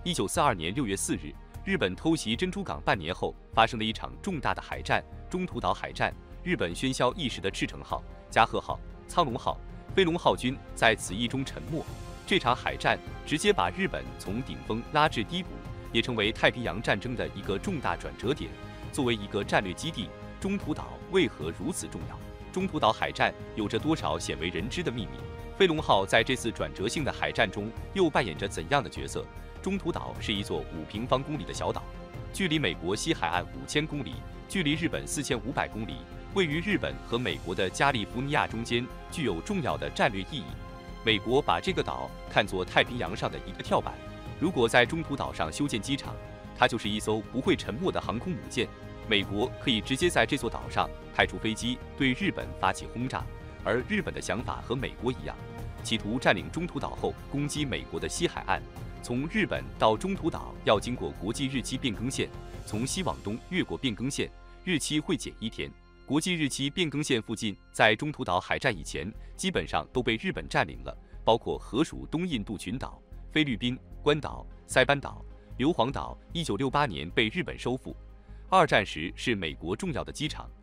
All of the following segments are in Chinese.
1942年6月4日，日本偷袭珍珠港半年后，发生了一场重大的海战——中途岛海战。日本喧嚣一时的赤城号、加贺号、苍龙号、飞龙号军在此役中沉没。这场海战直接把日本从顶峰拉至低谷，也成为太平洋战争的一个重大转折点。作为一个战略基地，中途岛为何如此重要？中途岛海战有着多少鲜为人知的秘密？飞龙号在这次转折性的海战中又扮演着怎样的角色？中途岛是一座5平方公里的小岛，距离美国西海岸5000公里，距离日本4500公里，位于日本和美国的加利福尼亚中间，具有重要的战略意义。美国把这个岛看作太平洋上的一个跳板，如果在中途岛上修建机场，它就是一艘不会沉没的航空母舰。美国可以直接在这座岛上派出飞机对日本发起轰炸，而日本的想法和美国一样，企图占领中途岛后攻击美国的西海岸。从日本到中途岛要经过国际日期变更线，从西往东越过变更线，日期会减1天。国际日期变更线附近，在中途岛海战以前，基本上都被日本占领了，包括荷属东印度群岛、菲律宾、关岛、塞班岛、硫磺岛。1968年被日本收复。二战时是美国重要的机场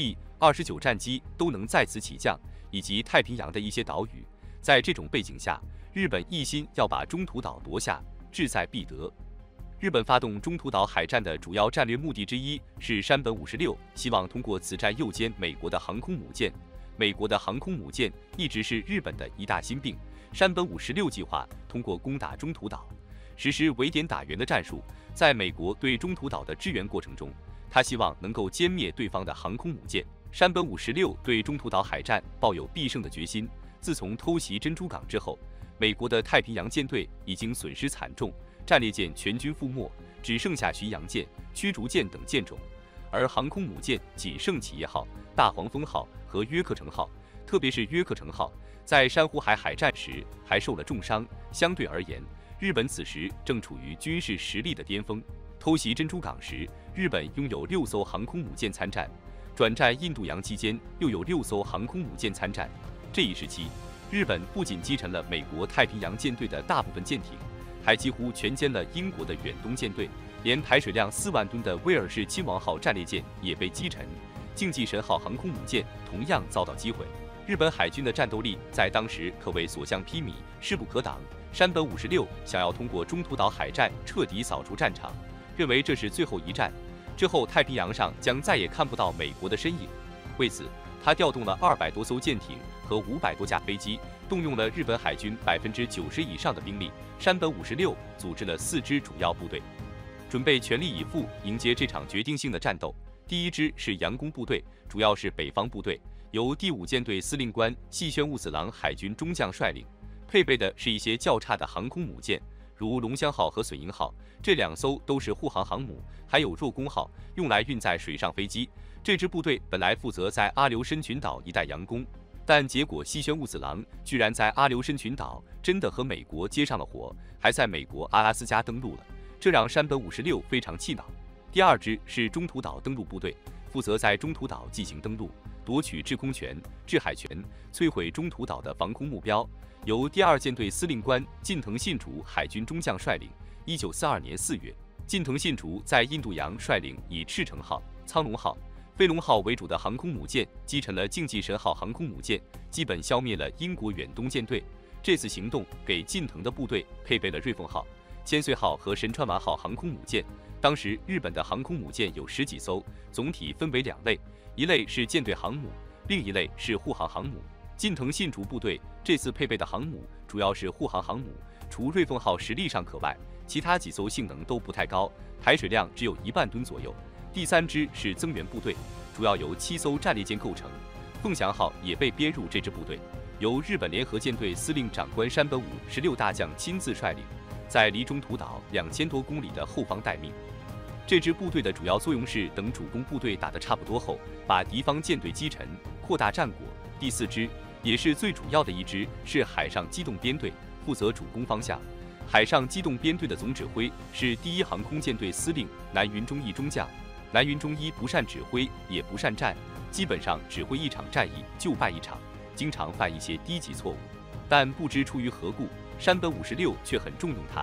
，B-29战机都能在此起降，以及太平洋的一些岛屿。在这种背景下，日本一心要把中途岛夺下，志在必得。日本发动中途岛海战的主要战略目的之一是山本56，希望通过此战诱歼美国的航空母舰。美国的航空母舰一直是日本的一大心病。山本56计划通过攻打中途岛，实施围点打援的战术。在美国对中途岛的支援过程中，他希望能够歼灭对方的航空母舰。山本56对中途岛海战抱有必胜的决心。自从偷袭珍珠港之后，美国的太平洋舰队已经损失惨重，战列舰全军覆没，只剩下巡洋舰、驱逐舰等舰种，而航空母舰仅剩企业号、大黄蜂号和约克城号。特别是约克城号在珊瑚海海战时还受了重伤。相对而言，日本此时正处于军事实力的巅峰。偷袭珍珠港时，日本拥有6艘航空母舰参战，转战印度洋期间又有6艘航空母舰参战。这一时期，日本不仅击沉了美国太平洋舰队的大部分舰艇，还几乎全歼了英国的远东舰队，连排水量4万吨的威尔士亲王号战列舰也被击沉。竞技神号航空母舰同样遭到击毁。日本海军的战斗力在当时可谓所向披靡，势不可挡。山本56想要通过中途岛海战彻底扫除战场，认为这是最后一战，之后太平洋上将再也看不到美国的身影。为此，他调动了200多艘舰艇和500多架飞机，动用了日本海军90%以上的兵力。山本56组织了4支主要部队，准备全力以赴迎接这场决定性的战斗。第一支是佯攻部队，主要是北方部队，由第5舰队司令官细宣务子郎海军中将率领，配备的是一些较差的航空母舰，如龙香号和隼鹰号，这2艘都是护航航母，还有若宫号，用来运载水上飞机。这支部队本来负责在阿留申群岛一带佯攻，但结果细宣务子郎居然在阿留申群岛真的和美国接上了火，还在美国阿拉斯加登陆了，这让山本56非常气恼。第2支是中途岛登陆部队，负责在中途岛进行登陆，夺取制空权、制海权，摧毁中途岛的防空目标，由第2舰队司令官近藤信竹海军中将率领。1942年4月，近藤信竹在印度洋率领以赤城号、苍龙号、飞龙号为主的航空母舰击沉了竞技神号航空母舰，基本消灭了英国远东舰队。这次行动给近藤的部队配备了瑞凤号、千岁号和神川丸号航空母舰。当时日本的航空母舰有10几艘，总体分为2类，一类是舰队航母，另一类是护航航母。近藤信竹部队这次配备的航母主要是护航航母，除瑞凤号实力尚可外，其他几艘性能都不太高，排水量只有1万吨左右。第3支是增援部队，主要由7艘战列舰构成，凤翔号也被编入这支部队，由日本联合舰队司令长官山本56大将亲自率领，在离中途岛2000多公里的后方待命。这支部队的主要作用是等主攻部队打得差不多后，把敌方舰队击沉，扩大战果。第4支也是最主要的一支是海上机动编队，负责主攻方向。海上机动编队的总指挥是第1航空舰队司令南云忠义中将。南云忠一不善指挥，也不善战，基本上指挥一场战役就败一场，经常犯一些低级错误。但不知出于何故，山本56却很重用他。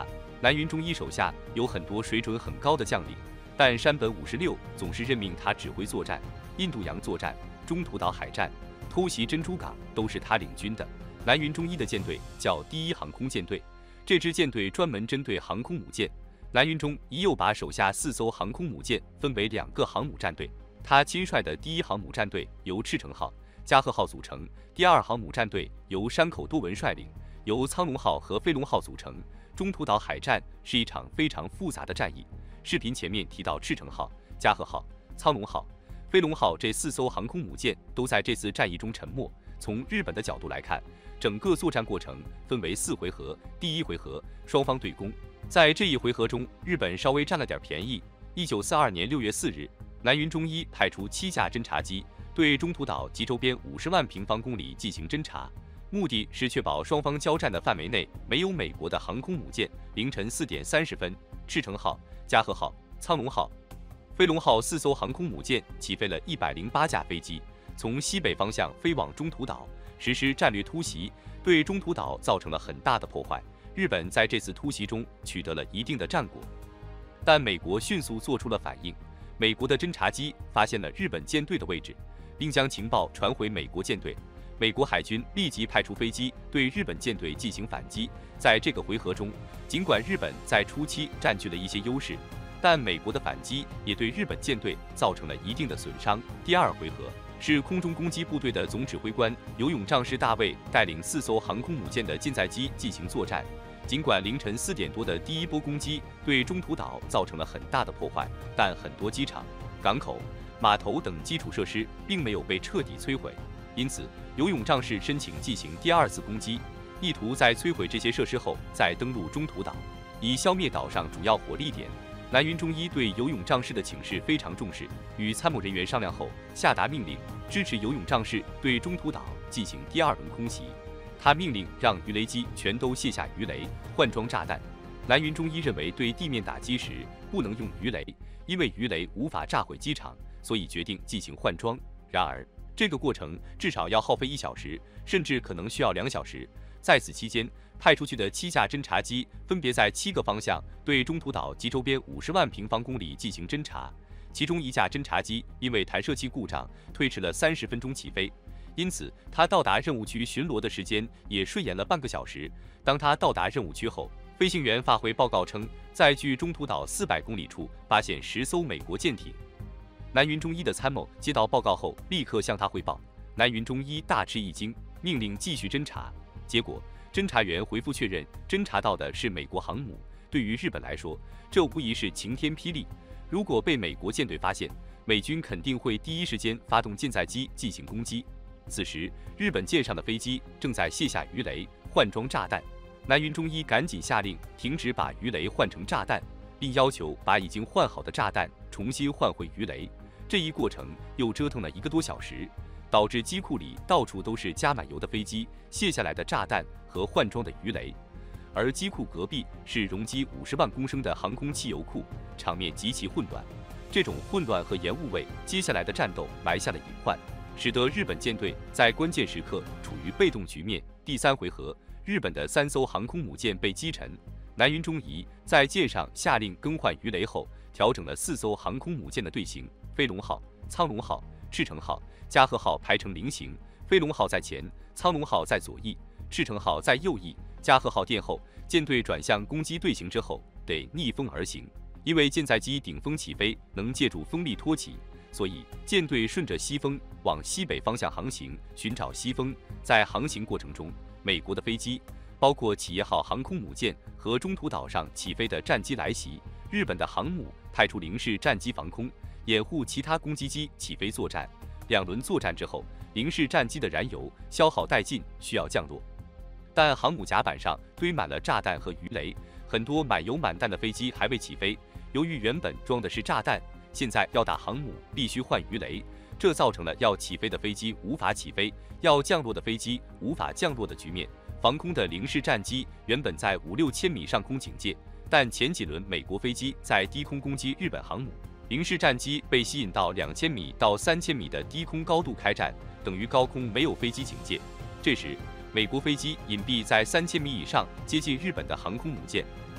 南云忠一手下有很多水准很高的将领，但山本五十六总是任命他指挥作战，印度洋作战、中途岛海战、偷袭珍珠港都是他领军的。南云忠一的舰队叫第一航空舰队，这支舰队专门针对航空母舰。南云忠一又把手下4艘航空母舰分为2个航母战队，他亲率的第一航母战队由赤城号、加贺号组成，第二航母战队由山口多文率领，由苍龙号和飞龙号组成。中途岛海战是一场非常复杂的战役。视频前面提到赤城号、加贺号、苍龙号、飞龙号这4艘航空母舰都在这次战役中沉没。从日本的角度来看，整个作战过程分为4回合。第1回合，双方对攻，在这一回合中，日本稍微占了点便宜。1942年6月4日，南云忠一派出7架侦察机对中途岛及周边50万平方公里进行侦察，目的是确保双方交战的范围内没有美国的航空母舰。凌晨4点30分，赤城号、加贺号、苍龙号、飞龙号4艘航空母舰起飞了108架飞机，从西北方向飞往中途岛，实施战略突袭，对中途岛造成了很大的破坏。日本在这次突袭中取得了一定的战果，但美国迅速做出了反应。美国的侦察机发现了日本舰队的位置，并将情报传回美国舰队。美国海军立即派出飞机对日本舰队进行反击。在这个回合中，尽管日本在初期占据了一些优势，但美国的反击也对日本舰队造成了一定的损伤。第2回合是空中攻击部队的总指挥官游泳将士大卫带领4艘航空母舰的舰载机进行作战。尽管凌晨4点多的第一波攻击对中途岛造成了很大的破坏，但很多机场、港口、码头等基础设施并没有被彻底摧毁。因此，游泳将士申请进行第2次攻击，意图在摧毁这些设施后再登陆中途岛，以消灭岛上主要火力点。南云忠一对游泳将士的请示非常重视，与参谋人员商量后，下达命令，支持游泳将士对中途岛进行第2轮空袭。他命令让鱼雷机全都卸下鱼雷，换装炸弹。南云忠一认为对地面打击时不能用鱼雷，因为鱼雷无法炸毁机场，所以决定进行换装。然而，这个过程至少要耗费1小时，甚至可能需要2小时。在此期间，派出去的7架侦察机分别在7个方向对中途岛及周边50万平方公里进行侦察。其中1架侦察机因为弹射器故障，推迟了30分钟起飞，因此它到达任务区巡逻的时间也顺延了半个小时。当它到达任务区后，飞行员发回报告称，在距中途岛400公里处发现10艘美国舰艇。南云忠一的参谋接到报告后，立刻向他汇报。南云忠一大吃一惊，命令继续侦查。结果，侦查员回复确认，侦查到的是美国航母。对于日本来说，这无疑是晴天霹雳。如果被美国舰队发现，美军肯定会第一时间发动舰载机进行攻击。此时，日本舰上的飞机正在卸下鱼雷，换装炸弹。南云忠一赶紧下令停止把鱼雷换成炸弹，并要求把已经换好的炸弹重新换回鱼雷。这一过程又折腾了1个多小时，导致机库里到处都是加满油的飞机、卸下来的炸弹和换装的鱼雷，而机库隔壁是容积50万公升的航空汽油库，场面极其混乱。这种混乱和延误为接下来的战斗埋下了隐患，使得日本舰队在关键时刻处于被动局面。第3回合，日本的3艘航空母舰被击沉，南云忠一在舰上下令更换鱼雷后，调整了4艘航空母舰的队形。飞龙号、苍龙号、赤城号、加贺号排成菱形，飞龙号在前，苍龙号在左翼，赤城号在右翼，加贺号殿后。舰队转向攻击队形之后，得逆风而行，因为舰载机顶风起飞能借助风力托起，所以舰队顺着西风往西北方向航行，寻找西风。在航行过程中，美国的飞机，包括企业号航空母舰和中途岛上起飞的战机来袭，日本的航母派出零式战机防空，掩护其他攻击机起飞作战。2轮作战之后，零式战机的燃油消耗殆尽，需要降落，但航母甲板上堆满了炸弹和鱼雷，很多满油满弹的飞机还未起飞。由于原本装的是炸弹，现在要打航母必须换鱼雷，这造成了要起飞的飞机无法起飞，要降落的飞机无法降落的局面。防空的零式战机原本在5-6千米上空警戒，但前几轮美国飞机在低空攻击日本航母，零式战机被吸引到2000米到3000米的低空高度开战，等于高空没有飞机警戒。这时，美国飞机隐蔽在3000米以上，接近日本的航空母舰，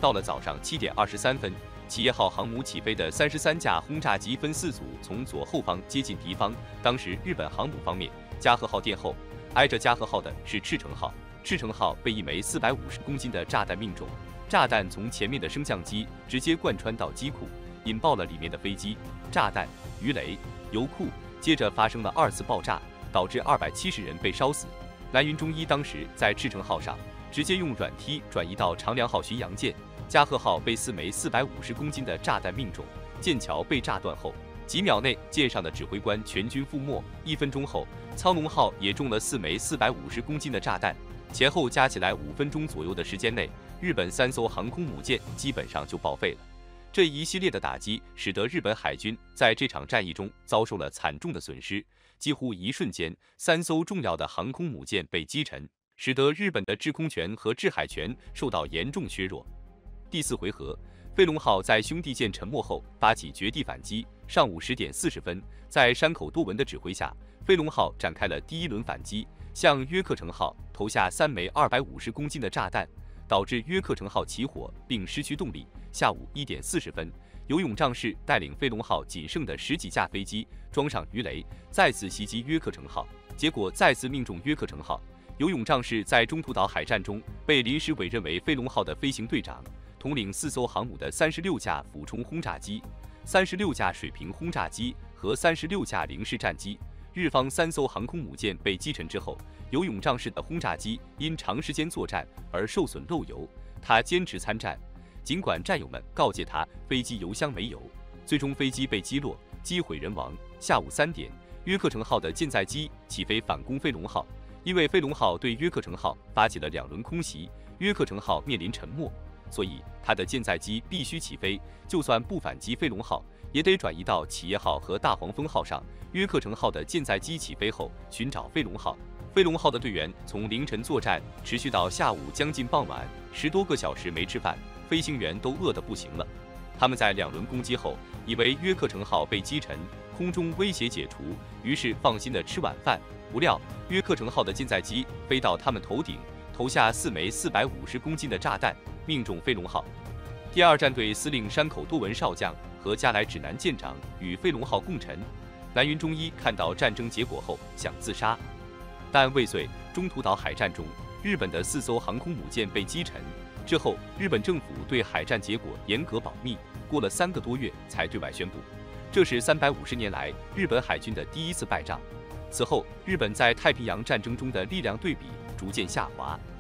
到了早上7点23分，企业号航母起飞的33架轰炸机分4组从左后方接近敌方。当时日本航母方面，加贺号殿后，挨着加贺号的是赤城号。赤城号被一枚450公斤的炸弹命中，炸弹从前面的升降机直接贯穿到机库，引爆了里面的飞机、炸弹、鱼雷、油库。接着发生了2次爆炸，导致270人被烧死。蓝云忠一当时在赤城号上，直接用软梯转移到长良号巡洋舰。加贺号被4枚450公斤的炸弹命中，舰桥被炸断后，几秒内舰上的指挥官全军覆没。1分钟后，苍龙号也中了4枚450公斤的炸弹。前后加起来5分钟左右的时间内，日本3艘航空母舰基本上就报废了。这一系列的打击使得日本海军在这场战役中遭受了惨重的损失，几乎一瞬间，3艘重要的航空母舰被击沉，使得日本的制空权和制海权受到严重削弱。第4回合，飞龙号在兄弟舰沉没后发起绝地反击。上午10点40分，在山口多文的指挥下，飞龙号展开了第1轮反击，向约克城号投下3枚250公斤的炸弹，导致约克城号起火并失去动力。下午1点40分，游泳战士带领飞龙号仅剩的10几架飞机装上鱼雷，再次袭击约克城号，结果再次命中约克城号。游泳战士在中途岛海战中被临时委任为飞龙号的飞行队长，统领4艘航母的36架俯冲轰炸机、36架水平轰炸机和36架零式战机。日方3艘航空母舰被击沉之后，游泳战士的轰炸机因长时间作战而受损漏油，他坚持参战，尽管战友们告诫他飞机油箱没油，最终飞机被击落，机毁人亡。下午3点，约克城号的舰载机起飞反攻飞龙号，因为飞龙号对约克城号发起了2轮空袭，约克城号面临沉没，所以他的舰载机必须起飞，就算不反击飞龙号，也得转移到企业号和大黄蜂号上。约克城号的舰载机起飞后寻找飞龙号，飞龙号的队员从凌晨作战持续到下午将近傍晚，10多个小时没吃饭，飞行员都饿得不行了。他们在2轮攻击后，以为约克城号被击沉，空中威胁解除，于是放心的吃晚饭。不料约克城号的舰载机飞到他们头顶，投下4枚450公斤的炸弹，命中飞龙号。第2战队司令山口多文少将和加来指南舰长与飞龙号共沉。蓝云忠一看到战争结果后想自杀，但未遂。中途岛海战中，日本的4艘航空母舰被击沉之后，日本政府对海战结果严格保密，过了3个多月才对外宣布。这是350年来日本海军的第1次败仗。此后，日本在太平洋战争中的力量对比逐渐下滑。